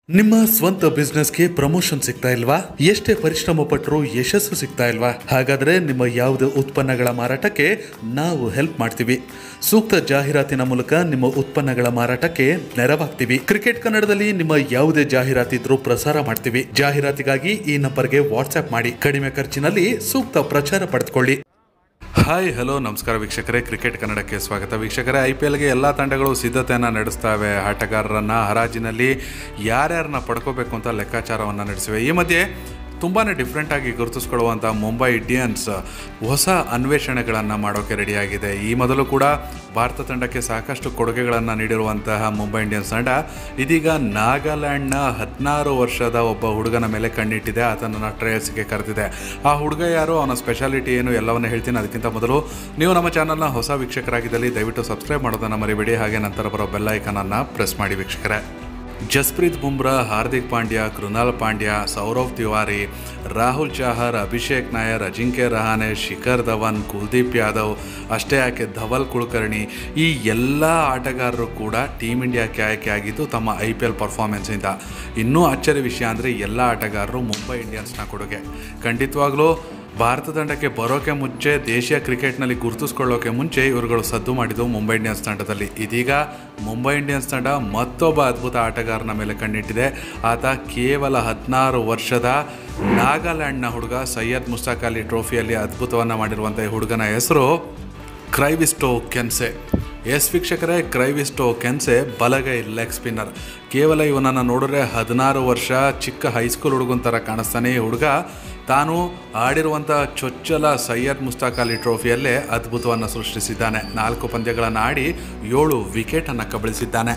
ನಿಮ್ಮ ಸ್ವಂತ ಬಿಸ್ನೆಸ್ಗೆ ಪ್ರಮೋಷನ್ ಸಿಗ್ತಾ ಇಲ್ವಾ? ಎಷ್ಟೇ ಪರಿಶ್ರಮ ಪಟ್ಟರೂ ಯಶಸ್ಸು ಸಿಗ್ತಾ ಇಲ್ವಾ? ಹಾಗಾದ್ರೆ ನಿಮ್ಮ ಯಾವುದೇ ಉತ್ಪನ್ನಗಳ ಮಾರಾಟಕ್ಕೆ ನಾವು ಹೆಲ್ಪ್ ಮಾಡ್ತೀವಿ. ಸೂಕ್ತ ಜಾಹೀರಾತಿನ ಮೂಲಕ ನಿಮ್ಮ ಉತ್ಪನ್ನಗಳ ಮಾರಾಟಕ್ಕೆ ನೆರವಾಗ್ತೀವಿ. ಕ್ರಿಕೆಟ್ ಕನ್ನಡದಲ್ಲಿ ನಿಮ್ಮ ಯಾವುದೇ ಜಾಹೀರಾತಿದ್ರೂ ಪ್ರಸಾರ ಮಾಡ್ತೀವಿ. ಜಾಹೀರಾತಿಗಾಗಿ ಈ ನಂಬರ್ಗೆ ವಾಟ್ಸ್ಆಪ್ ಮಾಡಿ. ಕಡಿಮೆ ಖರ್ಚಿನಲ್ಲಿ ಸೂಕ್ತ ಪ್ರಚಾರ ಪಡೆದುಕೊಳ್ಳಿ. ಹಾಯ್ ಹಲೋ ನಮಸ್ಕಾರ ವೀಕ್ಷಕರೇ, ಕ್ರಿಕೆಟ್ ಕನ್ನಡಕ್ಕೆ ಸ್ವಾಗತ. ವೀಕ್ಷಕರೇ, IPLಗೆ ಎಲ್ಲ ತಂಡಗಳು ಸಿದ್ಧತೆಯನ್ನು ನಡೆಸ್ತಾವೆ. ಆಟಗಾರರನ್ನು ಹರಾಜಿನಲ್ಲಿ ಯಾರ್ಯಾರನ್ನ ಪಡ್ಕೋಬೇಕು ಅಂತ ಲೆಕ್ಕಾಚಾರವನ್ನು ನಡೆಸಿವೆ. ಈ ಮಧ್ಯೆ ತುಂಬಾ ಡಿಫ್ರೆಂಟಾಗಿ ಗುರುತಿಸ್ಕೊಳ್ಳುವಂಥ ಮುಂಬೈ ಇಂಡಿಯನ್ಸ್ ಹೊಸ ಅನ್ವೇಷಣೆಗಳನ್ನು ಮಾಡೋಕ್ಕೆ ರೆಡಿಯಾಗಿದೆ. ಈ ಮೊದಲು ಕೂಡ ಭಾರತ ತಂಡಕ್ಕೆ ಸಾಕಷ್ಟು ಕೊಡುಗೆಗಳನ್ನು ನೀಡಿರುವಂತಹ ಮುಂಬೈ ಇಂಡಿಯನ್ಸ್ ತಂಡ ಇದೀಗ ನಾಗಾಲ್ಯಾಂಡ್ನ 16 ವರ್ಷದ ಒಬ್ಬ ಹುಡುಗನ ಮೇಲೆ ಕಣ್ಣಿಟ್ಟಿದೆ. ಆತನನ್ನು ಟ್ರಯಲ್ಸ್ಗೆ ಕರೆದಿದೆ. ಆ ಹುಡುಗ ಯಾರು, ಅವನ ಸ್ಪೆಷಾಲಿಟಿ ಏನು, ಎಲ್ಲವನ್ನ ಹೇಳ್ತೀನಿ. ಅದಕ್ಕಿಂತ ಮೊದಲು ನೀವು ನಮ್ಮ ಚಾನಲ್ನ ಹೊಸ ವೀಕ್ಷಕರಾಗಿದ್ದಲ್ಲಿ ದಯವಿಟ್ಟು ಸಬ್ಸ್ಕ್ರೈಬ್ ಮಾಡೋದನ್ನು ಮರಿಬೇಡಿ. ಹಾಗೆ ನಂತರ ಬರೋ ಬೆಲ್ ಐಕನನ್ನು ಪ್ರೆಸ್ ಮಾಡಿ. ವೀಕ್ಷಕರೇ, ಜಸ್ಪ್ರೀತ್ ಬುಮ್ರಾ, ಹಾರ್ದಿಕ್ ಪಾಂಡ್ಯ, ಕೃನಾಲ್ ಪಾಂಡ್ಯ, ಸೌರವ್ ತಿವಾರಿ, ರಾಹುಲ್ ಚಾಹರ್, ಅಭಿಷೇಕ್ ನಾಯರ್, ಅಜಿಂಕ್ಯ ರಹಾನೆ, ಶಿಖರ್ ಧವನ್, ಕುಲ್ದೀಪ್ ಯಾದವ್, ಅಷ್ಟೇ ಯಾಕೆ ಧವಲ್ ಕುಲಕರ್ಣಿ, ಈ ಎಲ್ಲ ಆಟಗಾರರು ಕೂಡ ಟೀಮ್ ಇಂಡಿಯಾಕ್ಕೆ ಆಯ್ಕೆಯಾಗಿದ್ದು ತಮ್ಮ IPL ಪರ್ಫಾರ್ಮೆನ್ಸಿಂದ. ಇನ್ನೂ ಅಚ್ಚರಿ ವಿಷಯ ಅಂದರೆ ಎಲ್ಲ ಆಟಗಾರರು ಮುಂಬೈ ಇಂಡಿಯನ್ಸ್ನ ಕೊಡುಗೆ. ಖಂಡಿತವಾಗ್ಲೂ ಭಾರತ ತಂಡಕ್ಕೆ ಬರೋಕ್ಕೆ ಮುಂಚೆ, ದೇಶೀಯ ಕ್ರಿಕೆಟ್ನಲ್ಲಿ ಗುರುತಿಸ್ಕೊಳ್ಳೋಕೆ ಮುಂಚೆ ಇವರುಗಳು ಸದ್ದು ಮಾಡಿದ್ದು ಮುಂಬೈ ಇಂಡಿಯನ್ಸ್ ತಂಡದಲ್ಲಿ. ಇದೀಗ ಮುಂಬೈ ಇಂಡಿಯನ್ಸ್ ತಂಡ ಮತ್ತೊಬ್ಬ ಅದ್ಭುತ ಆಟಗಾರನ ಮೇಲೆ ಕಣ್ಣಿಟ್ಟಿದೆ. ಆತ ಕೇವಲ 16 ವರ್ಷದ ನಾಗಾಲ್ಯಾಂಡ್ನ ಹುಡುಗ. ಸೈಯದ್ ಮುಷ್ತಾಕ್ ಅಲಿ ಟ್ರೋಫಿಯಲ್ಲಿ ಅದ್ಭುತವನ್ನು ಮಾಡಿರುವಂಥ ಈ ಹುಡುಗನ ಹೆಸರು ಕ್ರೈವಿಸ್ಟೋ ಕೆನ್ಸೆ. ಎಸ್ ವೀಕ್ಷಕರೇ, ಕ್ರೈವಿಸ್ಟೋ ಕೆನ್ಸೆ ಬಲಗೈ ಲೆಗ್ ಸ್ಪಿನ್ನರ್. ಕೇವಲ ಇವನನ್ನು ನೋಡಿದ್ರೆ 16 ವರ್ಷ ಚಿಕ್ಕ ಹೈಸ್ಕೂಲ್ ಹುಡುಗನ ಥರ ಕಾಣಿಸ್ತಾನೆ. ಈ ಹುಡುಗ ತಾನು ಆಡಿರುವಂಥ ಚೊಚ್ಚಲ ಸೈಯದ್ ಮುಷ್ತಾಕ್ ಅಲಿ ಟ್ರೋಫಿಯಲ್ಲೇ ಅದ್ಭುತವನ್ನು ಸೃಷ್ಟಿಸಿದ್ದಾನೆ. 4 ಪಂದ್ಯಗಳನ್ನು ಆಡಿ 7 ವಿಕೆಟನ್ನು ಕಬಳಿಸಿದ್ದಾನೆ.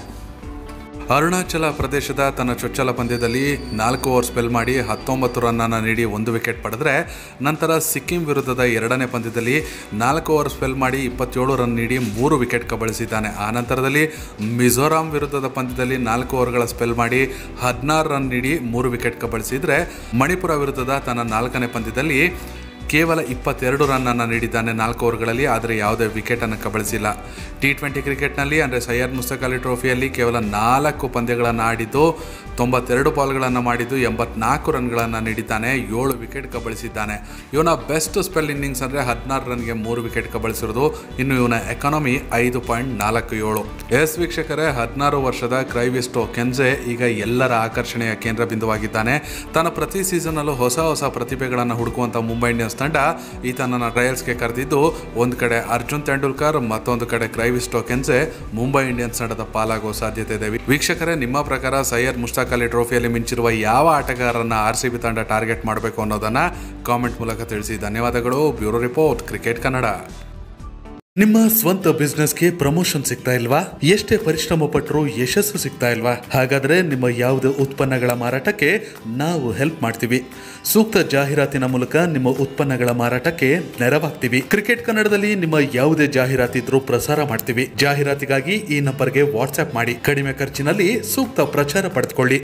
ಅರುಣಾಚಲ ಪ್ರದೇಶದ ತನ್ನ ಚೊಚ್ಚಲ ಪಂದ್ಯದಲ್ಲಿ 4 ಓವರ್ ಸ್ಪೆಲ್ ಮಾಡಿ 19 ರನ್ನನ್ನು ನೀಡಿ 1 ವಿಕೆಟ್ ಪಡೆದರೆ, ನಂತರ ಸಿಕ್ಕಿಂ ವಿರುದ್ಧದ 2ನೇ ಪಂದ್ಯದಲ್ಲಿ 4 ಓವರ್ ಸ್ಪೆಲ್ ಮಾಡಿ 27 ರನ್ ನೀಡಿ 3 ವಿಕೆಟ್ ಕಬಳಿಸಿದ್ದಾನೆ. ಆ ನಂತರದಲ್ಲಿ ಮಿಜೋರಾಂ ವಿರುದ್ಧದ ಪಂದ್ಯದಲ್ಲಿ 4 ಓವರ್ಗಳ ಸ್ಪೆಲ್ ಮಾಡಿ 16 ರನ್ ನೀಡಿ 3 ವಿಕೆಟ್ ಕಬಳಿಸಿದರೆ, ಮಣಿಪುರ ವಿರುದ್ಧದ ತನ್ನ 4ನೇ ಪಂದ್ಯದಲ್ಲಿ ಕೇವಲ 22 ರನ್ನನ್ನು ನೀಡಿದ್ದಾನೆ 4 ಓವರ್ಗಳಲ್ಲಿ. ಆದರೆ ಯಾವುದೇ ವಿಕೆಟನ್ನು ಕಬಳಿಸಿಲ್ಲ. T20 ಕ್ರಿಕೆಟ್ನಲ್ಲಿ ಅಂದರೆ ಸೈಯದ್ ಮುಷ್ತಾಕ್ ಅಲಿ ಟ್ರೋಫಿಯಲ್ಲಿ ಕೇವಲ 4 ಪಂದ್ಯಗಳನ್ನು ಆಡಿದ್ದು 92 ಬಾಲ್ಗಳನ್ನು ಮಾಡಿದ್ದು 84 ರನ್ಗಳನ್ನು ನೀಡಿದ್ದಾನೆ. 7 ವಿಕೆಟ್ ಕಬಳಿಸಿದ್ದಾನೆ. ಇವನ ಬೆಸ್ಟ್ ಸ್ಪೆಲ್ ಇನ್ನಿಂಗ್ಸ್ ಅಂದರೆ 16 ರನ್ಗೆ 3 ವಿಕೆಟ್ ಕಬಳಿಸಿರೋದು. ಇನ್ನು ಇವನ ಎಕಾನಮಿ 5.47. ಎಸ್ ವೀಕ್ಷಕರೇ, 16 ವರ್ಷದ ಕ್ರೈವಿಸ್ಟೋ ಕೆನ್ಸೆ ಈಗ ಎಲ್ಲರ ಆಕರ್ಷಣೆಯ ಕೇಂದ್ರ ಬಿಂದುವಾಗಿದ್ದಾನೆ. ತನ್ನ ಪ್ರತಿ ಸೀಸನ್ನಲ್ಲೂ ಹೊಸ ಪ್ರತಿಭೆಗಳನ್ನು ಹುಡುಕುವಂಥ ಮುಂಬೈ ಇಂಡಿಯನ್ಸ್ ತಂಡ ಈತನನ್ನು ಟ್ರಯಲ್ಸ್ಗೆ ಕರೆದಿದ್ದು, ಒಂದು ಕಡೆ ಅರ್ಜುನ್ ತೆಂಡೂಲ್ಕರ್, ಮತ್ತೊಂದು ಕಡೆ ಕ್ರೈವಿಸ್ಟೋ ಕೆನ್ಸೆ ಮುಂಬೈ ಇಂಡಿಯನ್ಸ್ ತಂಡದ ಪಾಲಾಗುವ ಸಾಧ್ಯತೆ ಇದೆ. ವೀಕ್ಷಕರೇ, ನಿಮ್ಮ ಪ್ರಕಾರ ಸೈಯದ್ ಮುಷ್ತಾಕ್ ಅಲಿ ಟ್ರೋಫಿಯಲ್ಲಿ ಮಿಂಚಿರುವ ಯಾವ ಆಟಗಾರರನ್ನ RCB ತಂಡ ಟಾರ್ಗೆಟ್ ಮಾಡಬೇಕು ಅನ್ನೋದನ್ನ ಕಾಮೆಂಟ್ ಮೂಲಕ ತಿಳಿಸಿ. ಧನ್ಯವಾದಗಳು. Bureau report, cricket Kannada. ನಿಮ್ಮ ಸ್ವಂತ ಬಿಸ್ನೆಸ್ಗೆ ಪ್ರಮೋಷನ್ ಸಿಗ್ತಾ ಇಲ್ವಾ? ಎಷ್ಟೇ ಪರಿಶ್ರಮ ಪಟ್ಟರೂ ಯಶಸ್ಸು ಸಿಗ್ತಾ ಇಲ್ವಾ? ಹಾಗಾದ್ರೆ ನಿಮ್ಮ ಯಾವುದೇ ಉತ್ಪನ್ನಗಳ ಮಾರಾಟಕ್ಕೆ ನಾವು ಹೆಲ್ಪ್ ಮಾಡ್ತೀವಿ. ಸೂಕ್ತ ಜಾಹೀರಾತಿನ ಮೂಲಕ ನಿಮ್ಮ ಉತ್ಪನ್ನಗಳ ಮಾರಾಟಕ್ಕೆ ನೆರವಾಗ್ತೀವಿ. ಕ್ರಿಕೆಟ್ ಕನ್ನಡದಲ್ಲಿ ನಿಮ್ಮ ಯಾವುದೇ ಜಾಹೀರಾತಿದ್ರೂ ಪ್ರಸಾರ ಮಾಡ್ತೀವಿ. ಜಾಹೀರಾತಿಗಾಗಿ ಈ ನಂಬರ್ಗೆ ವಾಟ್ಸ್ಆಪ್ ಮಾಡಿ. ಕಡಿಮೆ ಖರ್ಚಿನಲ್ಲಿ ಸೂಕ್ತ ಪ್ರಚಾರ ಪಡೆದುಕೊಳ್ಳಿ.